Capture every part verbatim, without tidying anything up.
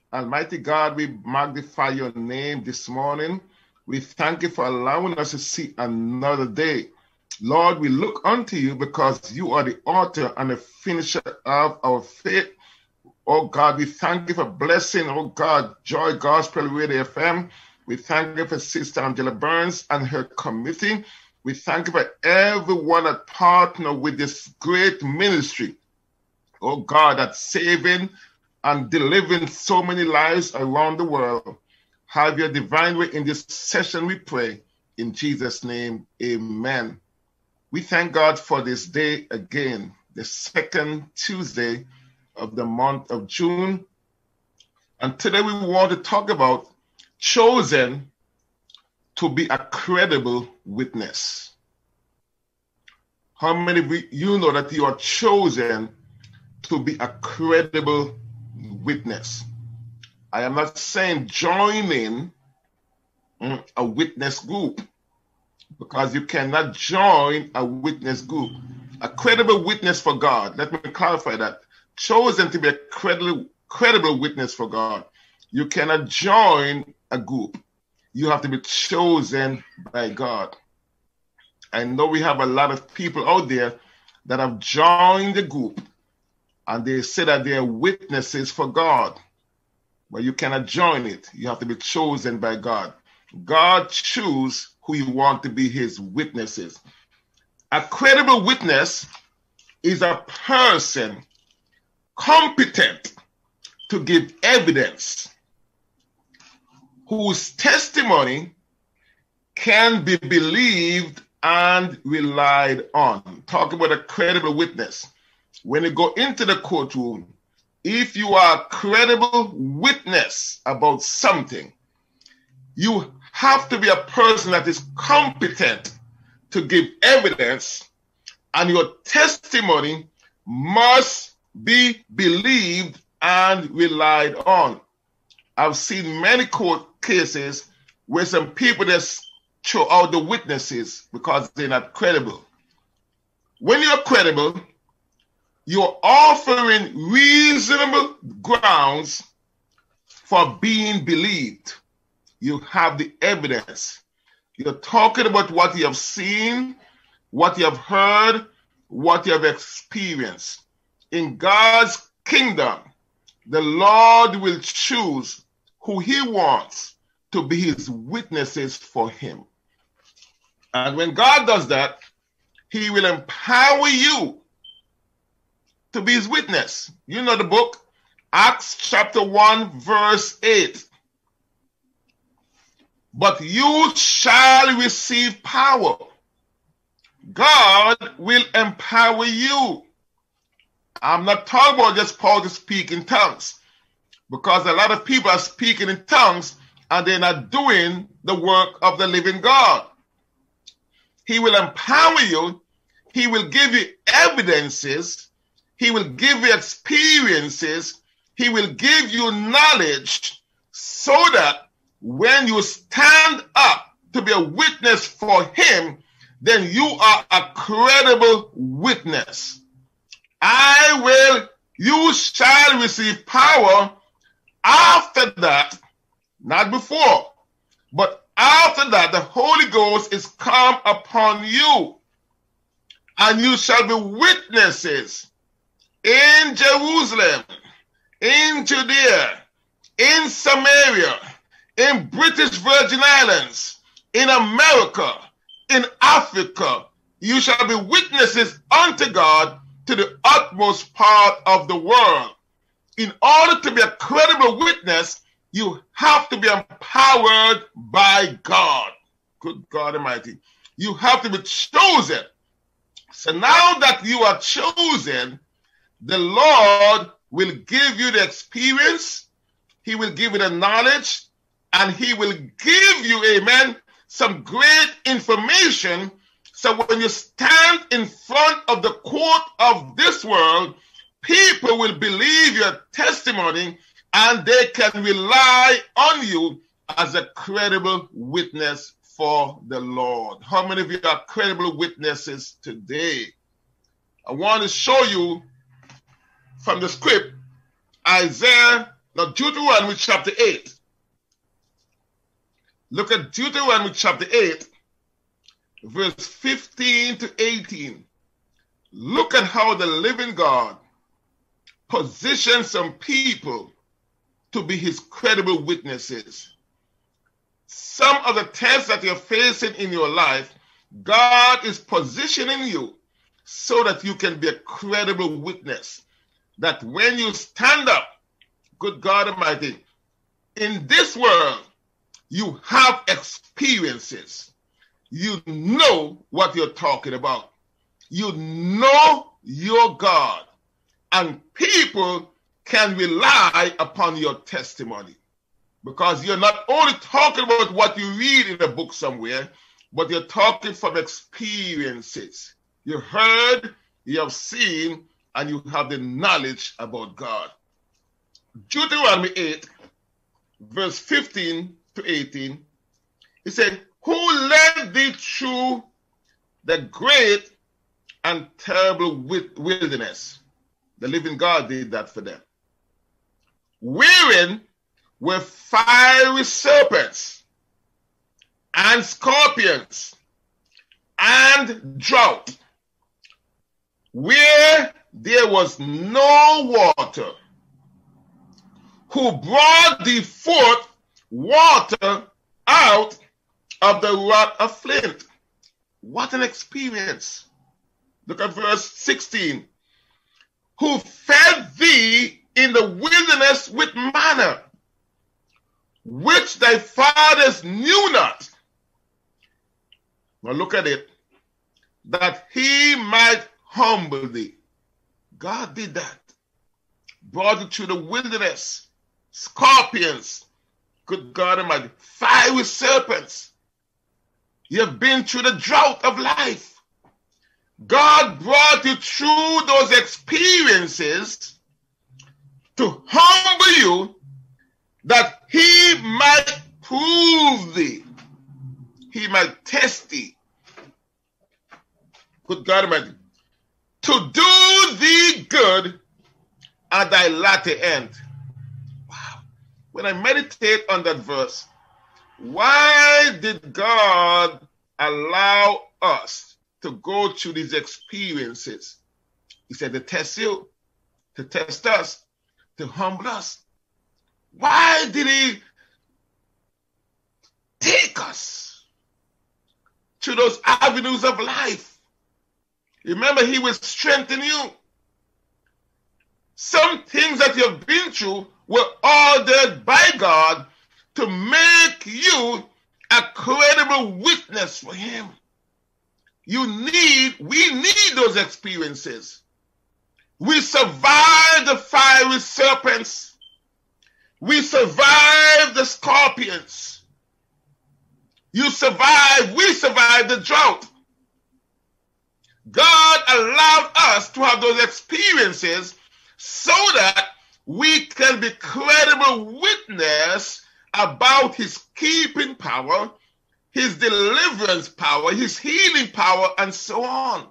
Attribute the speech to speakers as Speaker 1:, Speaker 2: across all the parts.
Speaker 1: Almighty God, we magnify your name this morning. We thank you for allowing us to see another day. Lord, we look unto you because you are the author and the finisher of our faith. Oh God, we thank you for blessing, oh God, Joy Gospel Radio F M. We thank you for Sister Angela Burns and her committee. We thank you for everyone that partner with this great ministry. Oh God, that's saving and delivering so many lives around the world. Have your divine way in this session, we pray. In Jesus' name, amen. We thank God for this day again, the second Tuesday of the month of June. And today we want to talk about chosen to be a credible witness. How many of you know that you are chosen to be a credible witness? I am not saying joining a witness group, because you cannot join a witness group. A credible witness for God. Let me clarify that. Chosen to be a credible, credible witness for God. You cannot join a group. You have to be chosen by God. I know we have a lot of people out there that have joined the group and they say that they are witnesses for God. But you cannot join it. You have to be chosen by God. God chooses who you want to be his witnesses. A credible witness is a person competent to give evidence, whose testimony can be believed and relied on. Talk about a credible witness. When you go into the courtroom, if you are a credible witness about something, you have to be a person that is competent to give evidence, and your testimony must be believed and relied on. I've seen many court cases where some people just throw out the witnesses because they're not credible. When you're credible, you're offering reasonable grounds for being believed. You have the evidence. You're talking about what you have seen, what you have heard, what you have experienced. In God's kingdom, the Lord will choose who he wants to be his witnesses for him. And when God does that, he will empower you to be his witness. You know the book, Acts chapter one, verse eight. But you shall receive power. God will empower you. I'm not talking about just power to speak in tongues, because a lot of people are speaking in tongues and they're not doing the work of the living God. He will empower you. He will give you evidences. He will give you experiences. He will give you knowledge so that when you stand up to be a witness for him, then you are a credible witness. I will, you shall receive power after that, not before, but after that, the Holy Ghost is come upon you, and you shall be witnesses in Jerusalem, in Judea, in Samaria, in British Virgin Islands, in America, in Africa. You shall be witnesses unto God to the utmost part of the world. In order to be a credible witness, you have to be empowered by God. Good God Almighty. You have to be chosen. So now that you are chosen, the Lord will give you the experience, he will give you the knowledge, and he will give you, amen, some great information. So when you stand in front of the court of this world, people will believe your testimony and they can rely on you as a credible witness for the Lord. How many of you are credible witnesses today? I want to show you from the script, Isaiah Now, Deuteronomy chapter eight. Look at Deuteronomy chapter eight, verse fifteen to eighteen. Look at how the living God positions some people to be his credible witnesses. Some of the tests that you're facing in your life, God is positioning you so that you can be a credible witness. That when you stand up, good God Almighty, in this world, you have experiences. You know what you're talking about. You know your God. And people can rely upon your testimony. Because you're not only talking about what you read in a book somewhere, but you're talking from experiences. You heard, you have seen, and you have the knowledge about God. Deuteronomy eight, verse fifteen to eighteen, he said, who led thee through the great and terrible wilderness? The living God did that for them. Wherein were fiery serpents and scorpions and drought, where there was no water, who brought thee forth water out of the rock of flint. What an experience. Look at verse sixteen. Who fed thee in the wilderness with manna, which thy fathers knew not. Now look at it. That he might humble thee. God did that. Brought you through the wilderness. Scorpions. Good God Almighty. Fiery serpents. You have been through the drought of life. God brought you through those experiences to humble you, that he might prove thee. He might test thee. Good God Almighty. To do thee good at thy latter end. Wow. When I meditate on that verse, why did God allow us to go through these experiences? He said to test you, to test us, to humble us. Why did he take us to those avenues of life? Remember, he will strengthen you. Some things that you've been through were ordered by God to make you a credible witness for him. You need, we need those experiences. We survived the fiery serpents. We survived the scorpions. You survived, we survived the drought. God allowed us to have those experiences so that we can be credible witness about his keeping power, his deliverance power, his healing power, and so on.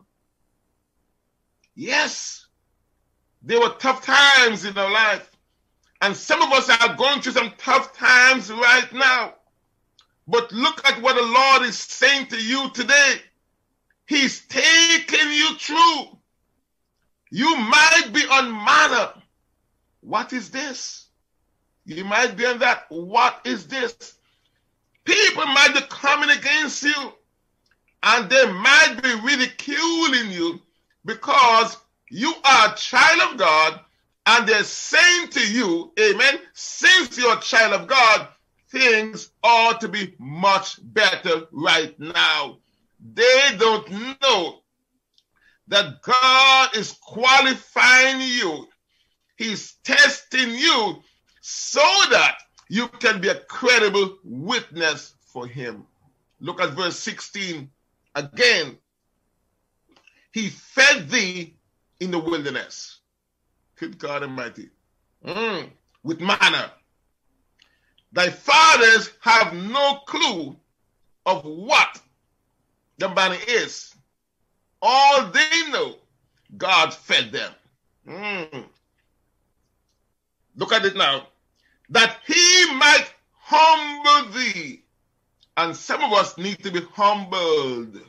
Speaker 1: Yes, there were tough times in our life. And some of us are going through some tough times right now. But look at what the Lord is saying to you today. He's taking you through. You might be on manna. What is this? You might be on that. What is this? People might be coming against you, and they might be ridiculing you because you are a child of God, and they're saying to you, amen, since you're a child of God, things ought to be much better right now. They don't know that God is qualifying you. He's testing you so that you can be a credible witness for him. Look at verse sixteen again. He fed thee in the wilderness. Good God Almighty. Mm, with manna. Thy fathers have no clue of what the manna is. All they know, God fed them. Mm. Look at it now. that he might humble thee. And some of us need to be humbled.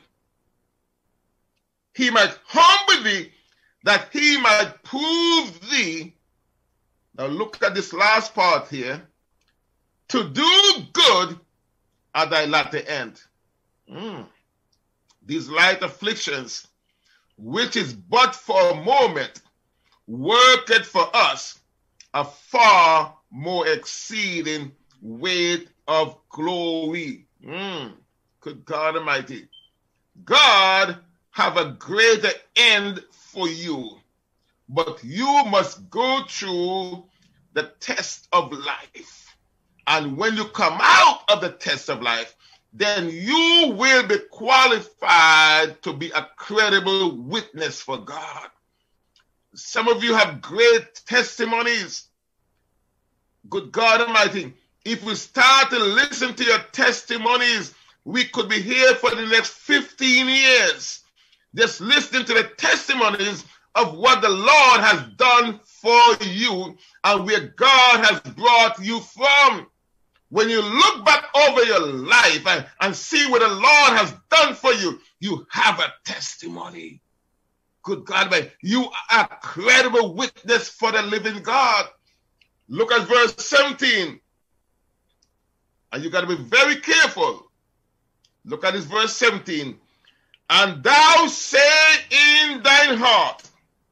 Speaker 1: He might humble thee, that he might prove thee. Now look at this last part here. To do good at thy latter end. Mm. These light afflictions, which is but for a moment, worketh for us a far more exceeding weight of glory. Mm. Good God Almighty. God have a greater end for you, but you must go through the test of life. And when you come out of the test of life, then you will be qualified to be a credible witness for God. Some of you have great testimonies. Good God Almighty, if we start to listen to your testimonies, we could be here for the next fifteen years, just listening to the testimonies of what the Lord has done for you and where God has brought you from. When you look back over your life and, and see what the Lord has done for you, you have a testimony. Good God, man, you are a credible witness for the living God. Look at verse seventeen. And you got to be very careful. Look at this verse seventeen. And thou say in thine heart,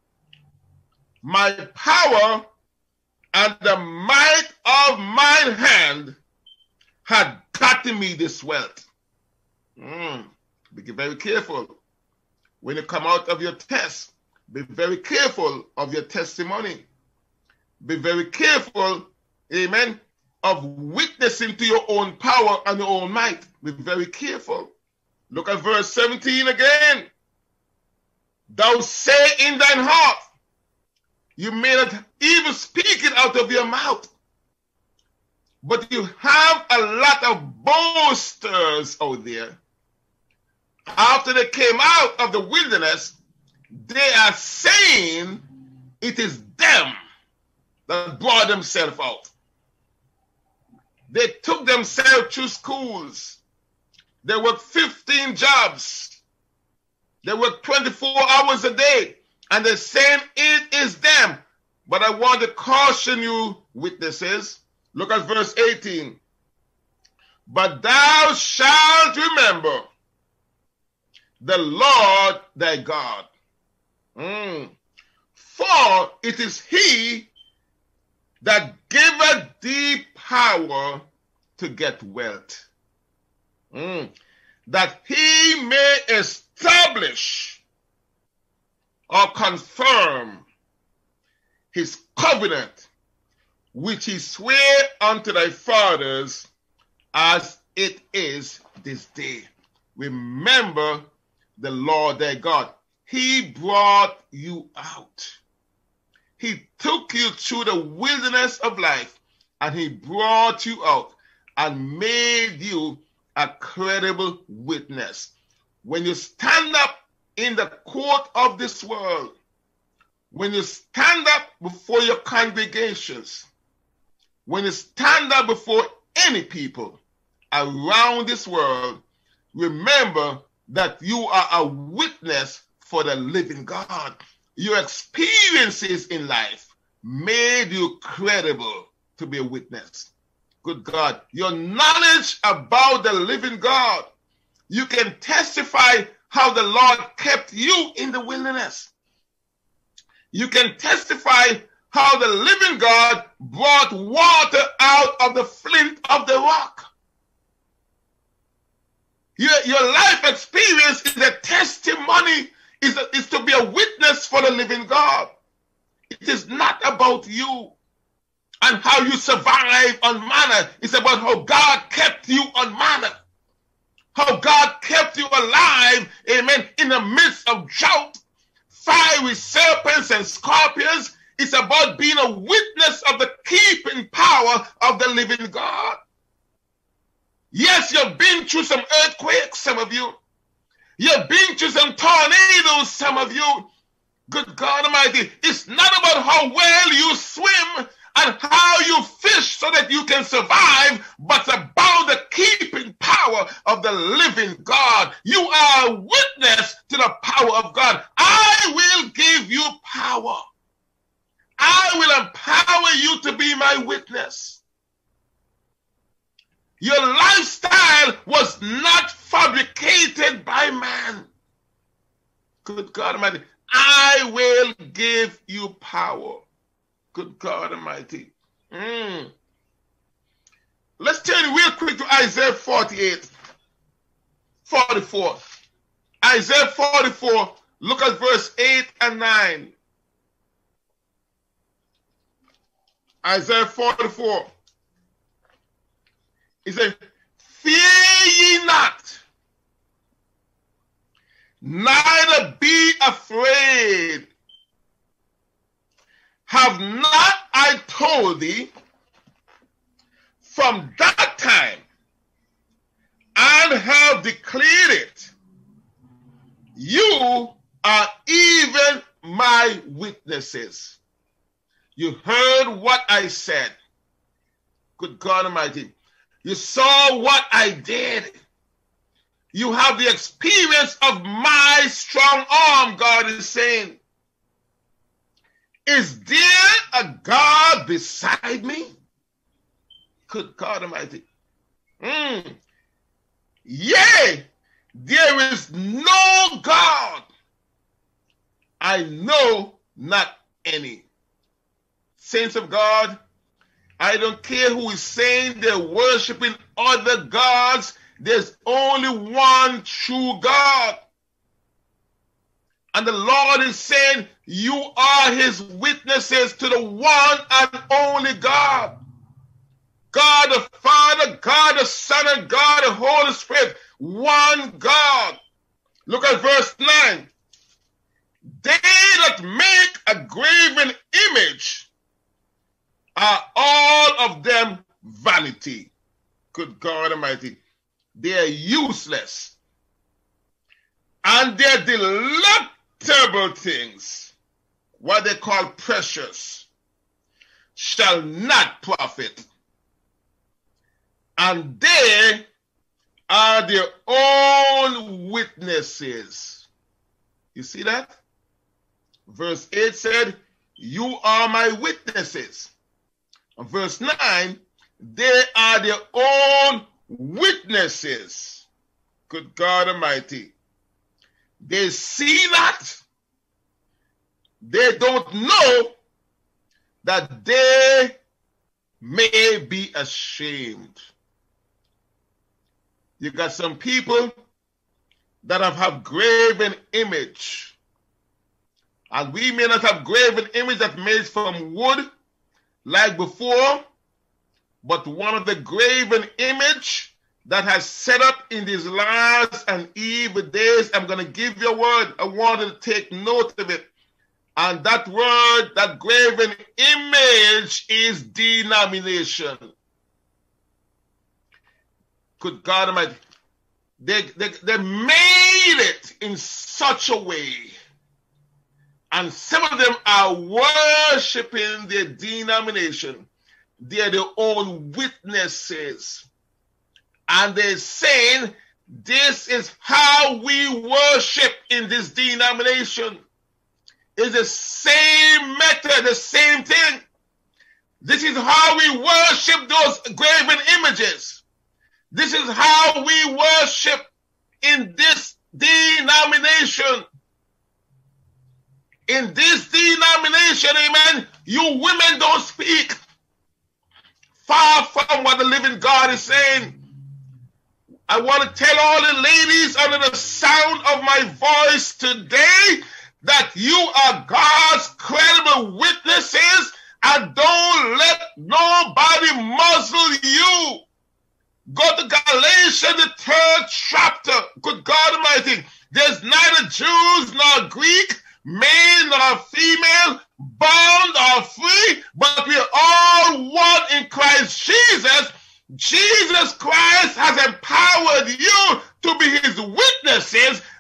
Speaker 1: my power and the might of mine hand had gotten me this wealth. Mm. Be very careful. When you come out of your test, be very careful of your testimony. Be very careful, amen, of witnessing to your own power and your own might. Be very careful. Look at verse seventeen again. Thou say in thine heart, you may not even speak it out of your mouth, but you have a lot of boasters out there. After they came out of the wilderness, they are saying it is them that brought themselves out. They took themselves to schools. They worked fifteen jobs. They worked twenty-four hours a day. And they're saying it is them. But I want to caution you, witnesses. Look at verse eighteen. But thou shalt remember the Lord thy God. Mm. For it is he that giveth thee power to get wealth, mm. that he may establish or confirm his covenant, which he sware unto thy fathers, as it is this day. Remember the Lord thy God. He brought you out. He took you through the wilderness of life, and he brought you out and made you a credible witness. When you stand up in the court of this world, when you stand up before your congregations, when you stand up before any people around this world, remember that you are a witness for the living God. Your experiences in life made you credible to be a witness. Good God, your knowledge about the living God, you can testify how the Lord kept you in the wilderness. You can testify how the living God brought water out of the flint of the rock. Your, your life experience is a testimony, is, a, is to be a witness for the living God. It is not about you and how you survive on manna. It's about how God kept you on manna. How God kept you alive, amen, in the midst of drought, fiery serpents and scorpions. It's about being a witness of the keeping power of the living God. Yes, you've been through some earthquakes, some of you. You've been through some tornadoes, some of you. Good God Almighty, it's not about how well you swim and how you fish so that you can survive, but about the keeping power of the living God. You are a witness to the power of God. I will give you power. I will empower you to be my witness. Your lifestyle was not fabricated by man. Good God Almighty. I will give you power. Good God Almighty. Mm. Let's turn real quick to Isaiah forty-eight, forty-four. Isaiah forty-four, look at verse eight and nine. Isaiah forty-four. He said, fear ye not, neither be afraid. Have not I told thee from that time, and have declared it? You are even my witnesses. You heard what I said. Good God Almighty. You saw what I did. You have the experience of my strong arm, God is saying. Is there a God beside me? Good God Almighty. Mm. Yea, there is no God. I know not any. Saints of God, I don't care who is saying they're worshiping other gods. There's only one true God. And the Lord is saying, you are his witnesses to the one and only God. God the Father, God the Son, and God the Holy Spirit. One God. Look at verse nine. They that make a graven image are all of them vanity. Good God Almighty. They are useless. And they're delectable things, what they call precious, shall not profit. And they are their own witnesses. You see that? Verse eight said, you are my witnesses. And verse nine, they are their own witnesses. Good God Almighty. They see not, they don't know that they may be ashamed. You got some people that have, have graven image. And we may not have graven image that made from wood like before, but one of the graven image that has set up in these last and evil days, I'm going to give you a word. I want you to take note of it. And that word, that graven image, is denomination. Good God Almighty. They, they, they made it in such a way. And some of them are worshiping their denomination. They are their own witnesses. And they're saying, this is how we worship in this denomination. It's the same method, the same thing. This is how we worship those graven images. This is how we worship in this denomination. In this denomination, amen, you women don't speak. Far from what the living God is saying. I want to tell all the ladies under the sound of my voice today that you are God's credible witnesses, and don't let nobody muzzle you. Go to Galatians, the third chapter. Good God Almighty. There's neither Jews nor Greek, male nor female, bond or free, but we are all one in Christ Jesus. Jesus Christ has empowered you to be his witnesses,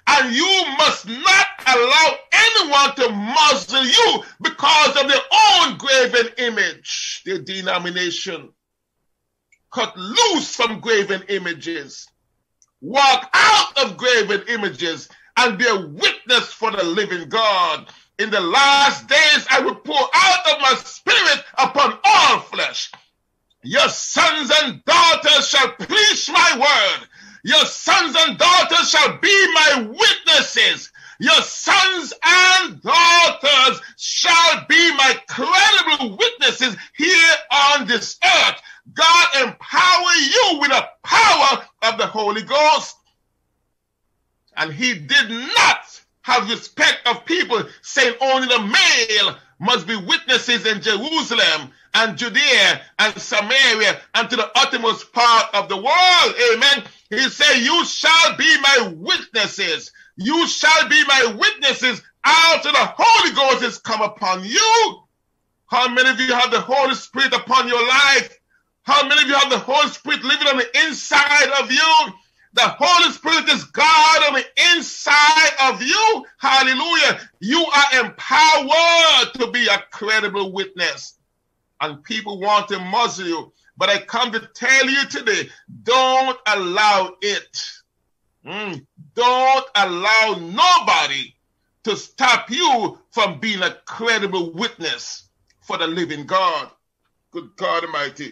Speaker 1: And you must not allow anyone to muzzle you because of their own graven image, their denomination. Cut loose from graven images. Walk out of graven images and bear witness for the living God. In the last days I will pour out of my spirit upon all flesh. Your sons and daughters shall preach my word. Your sons and daughters shall be my witnesses. Your sons and daughters shall be my credible witnesses here on this earth. God empower you with the power of the Holy Ghost. And he did not have respect of people, saying only the male must be witnesses in Jerusalem and Judea and Samaria and to the uttermost part of the world. Amen. He said, you shall be my witnesses. You shall be my witnesses after the Holy Ghost has come upon you. How many of you have the Holy Spirit upon your life? How many of you have the Holy Spirit living on the inside of you? The Holy Spirit is God on the inside of you. Hallelujah. You are empowered to be a credible witness. And people want to muzzle you. But I come to tell you today, don't allow it. Mm. Don't allow nobody to stop you from being a credible witness for the living God. Good God Almighty.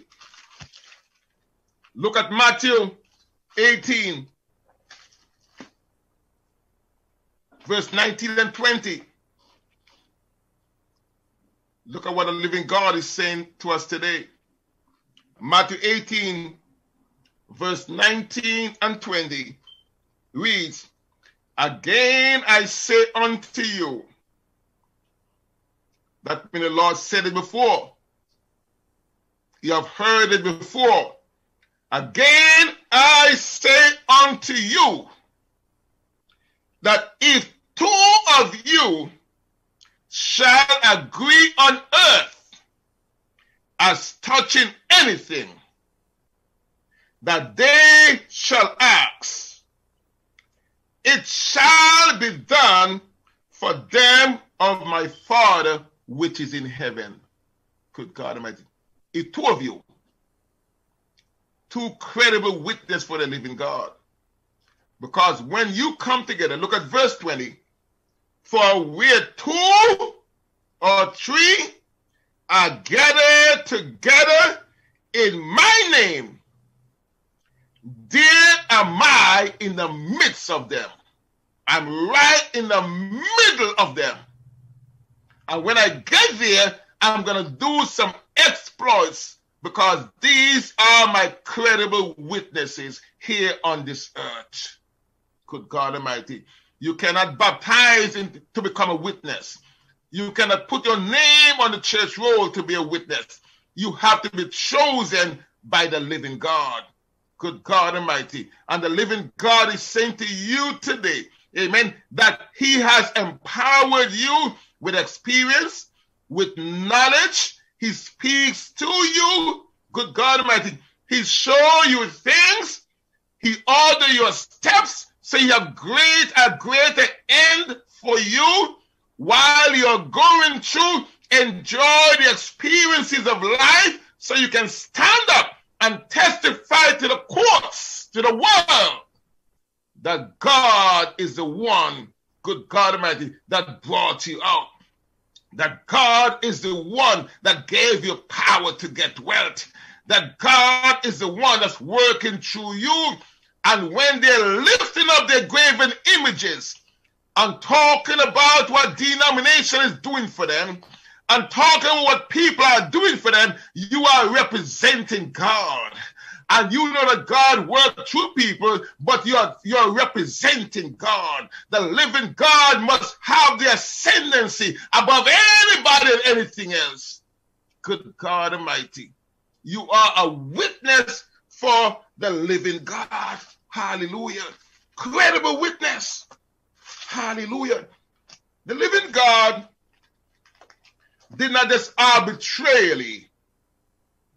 Speaker 1: Look at Matthew eighteen, verse nineteen and twenty. Look at what the living God is saying to us today. Matthew eighteen, verse nineteen and twenty reads, again I say unto you, that when the Lord said it before, you have heard it before. Again I say unto you, that if two of you shall agree on earth as touching anything that they shall ask, it shall be done for them of my Father which is in heaven. Good God Almighty. If two of you, two credible witnesses for the living God. Because when you come together, look at verse twenty, for where two or three are gathered together in my name, there am I in the midst of them. I'm right in the middle of them. And when I get there, I'm going to do some exploits because these are my credible witnesses here on this earth. Good God Almighty. You cannot baptize in, to become a witness. You cannot put your name on the church roll to be a witness. You have to be chosen by the living God. Good God Almighty. And the living God is saying to you today, amen, that he has empowered you with experience, with knowledge. He speaks to you. Good God Almighty. He shows you things. He orders your steps. So you have great, a greater end for you while you're going through. Enjoy the experiences of life so you can stand up and testify to the courts, to the world, that God is the one, good God Almighty, that brought you out. That God is the one that gave you power to get wealth. That God is the one that's working through you. And when they're lifting up their graven images and talking about what denomination is doing for them and talking about what people are doing for them, you are representing God. And you know that God works through people, but you're, you're representing God. The living God must have the ascendancy above anybody and anything else. Good God Almighty. You are a witness for the living God. Hallelujah. Credible witness. Hallelujah. The living God did not just arbitrarily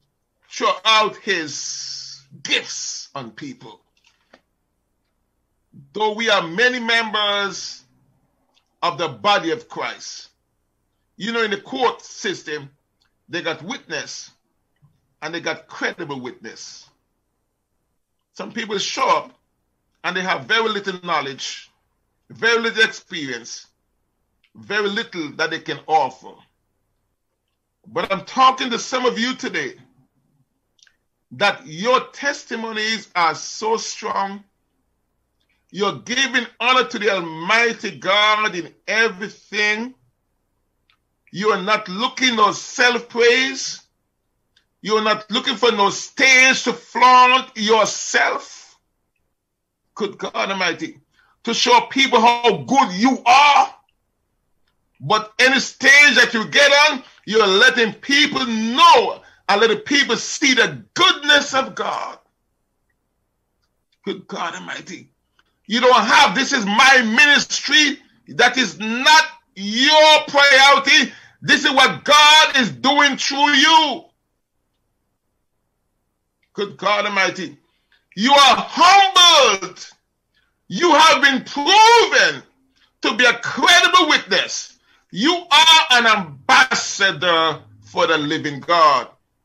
Speaker 1: throw out his gifts on people. though we are many members of the body of Christ. You know, in the court system, they got witness and they got credible witness. Some people show up and they have very little knowledge, very little experience, very little that they can offer. But I'm talking to some of you today that your testimonies are so strong. You're giving honor to the Almighty God in everything. You are not looking for self-praise. You are not looking for no stage to flaunt yourself. Good God Almighty. To show people how good you are. But any stage that you get on, you're letting people know and letting people see the goodness of God. Good God Almighty. You don't have, this is my ministry. That is not your priority. This is what God is doing through you. Good God Almighty. You are humbled. You have been proven to be a credible witness. You are an ambassador for the living God.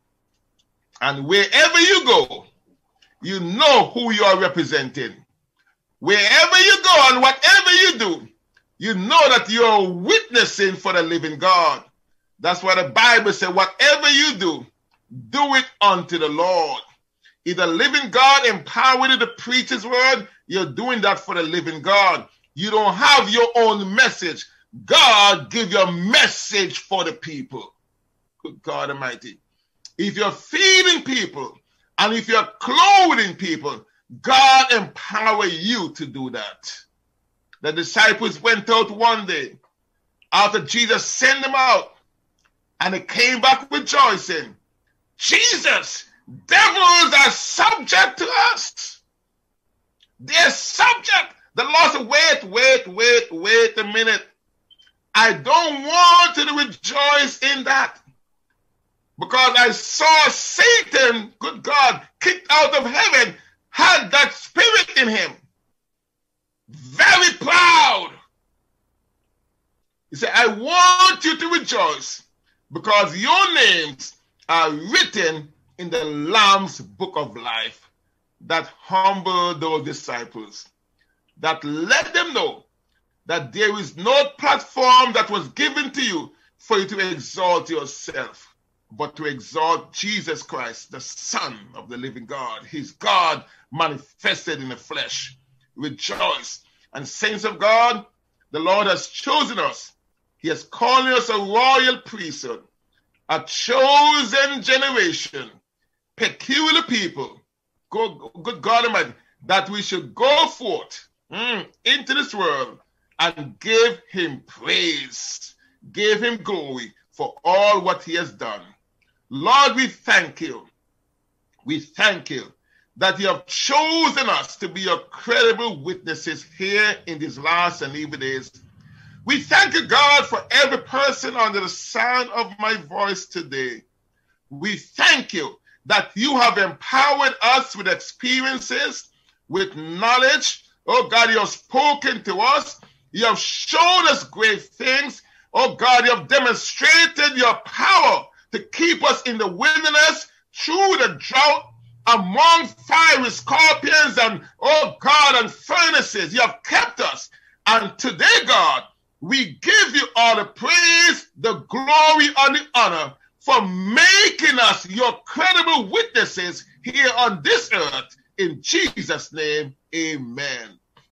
Speaker 1: And wherever you go, you know who you are representing. Wherever you go and whatever you do, you know that you are witnessing for the living God. That's why the Bible says, whatever you do, do it unto the Lord. If the living God empowered you to preach his word, you're doing that for the living God. You don't have your own message. God give your message for the people. Good God Almighty. If you're feeding people and if you're clothing people, God empower you to do that. The disciples went out one day after Jesus sent them out and they came back rejoicing. Jesus, devils are subject to us. They're subject. The Lord said, wait, wait, wait, wait a minute. I don't want you to rejoice in that. Because I saw Satan, good God, kicked out of heaven, had that spirit in him. Very proud. He said, I want you to rejoice because your names are written in the Lamb's book of life. That humbled those disciples. That let them know that there is no platform that was given to you for you to exalt yourself, but to exalt Jesus Christ, the Son of the living God. He's God manifested in the flesh. Rejoice. And saints of God, the Lord has chosen us. He has called us a royal priesthood, a chosen generation, peculiar people, good, good God Almighty, that we should go forth mm, into this world and give him praise, give him glory for all what he has done. Lord, we thank you. We thank you that you have chosen us to be your credible witnesses here in these last and evil days. We thank you, God, for every person under the sound of my voice today. We thank you that you have empowered us with experiences, with knowledge. Oh, God, you have spoken to us. You have shown us great things. Oh, God, you have demonstrated your power to keep us in the wilderness through the drought, among fiery scorpions and, oh God, and furnaces. You have kept us. And today, God, we give you all the praise, the glory, and the honor for making us your credible witnesses here on this earth. In Jesus' name, amen.